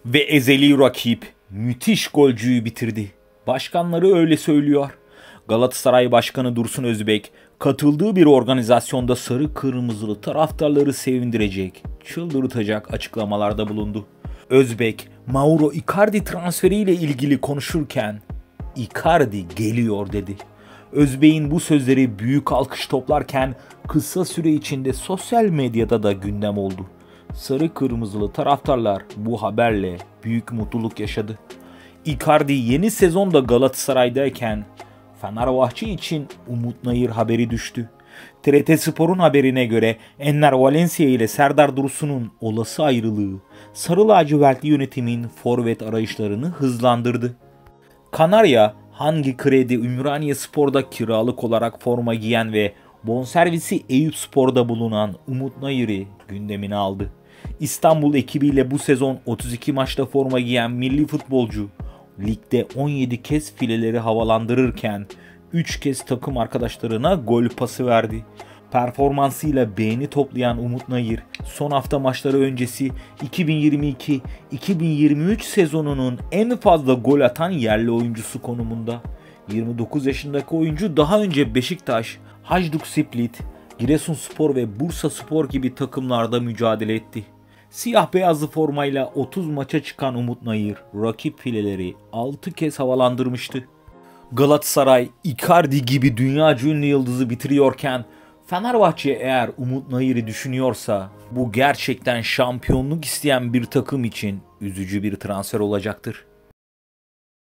Ve ezeli rakip müthiş golcüyü bitirdi. Başkanları öyle söylüyor. Galatasaray Başkanı Dursun Özbek katıldığı bir organizasyonda sarı kırmızılı taraftarları sevindirecek, çıldırtacak açıklamalarda bulundu. Özbek, Mauro Icardi transferiyle ilgili konuşurken "Icardi geliyor" dedi. Özbek'in bu sözleri büyük alkış toplarken kısa süre içinde sosyal medyada da gündem oldu. Sarı kırmızılı taraftarlar bu haberle büyük mutluluk yaşadı. Icardi yeni sezonda Galatasaray'dayken Fenerbahçe için Umut Nayır haberi düştü. TRT Spor'un haberine göre Enner Valencia ile Serdar Dursun'un olası ayrılığı Sarı lacivertli yönetimin forvet arayışlarını hızlandırdı. Kanarya, hangi kredi Ümraniye Spor'da kiralık olarak forma giyen ve bonservisi Eyüpspor'da bulunan Umut Nayır'ı gündemine aldı. İstanbul ekibiyle bu sezon 32 maçta forma giyen milli futbolcu, ligde 17 kez fileleri havalandırırken 3 kez takım arkadaşlarına gol pası verdi. Performansıyla beğeni toplayan Umut Nayır, son hafta maçları öncesi 2022-2023 sezonunun en fazla gol atan yerli oyuncusu konumunda. 29 yaşındaki oyuncu daha önce Beşiktaş, Hajduk Split, Giresunspor ve Bursaspor gibi takımlarda mücadele etti. Siyah beyazlı formayla 30 maça çıkan Umut Nayır, rakip fileleri 6 kez havalandırmıştı. Galatasaray, Icardi gibi dünyaca ünlü yıldızı bitiriyorken Fenerbahçe eğer Umut Nayır'ı düşünüyorsa bu gerçekten şampiyonluk isteyen bir takım için üzücü bir transfer olacaktır.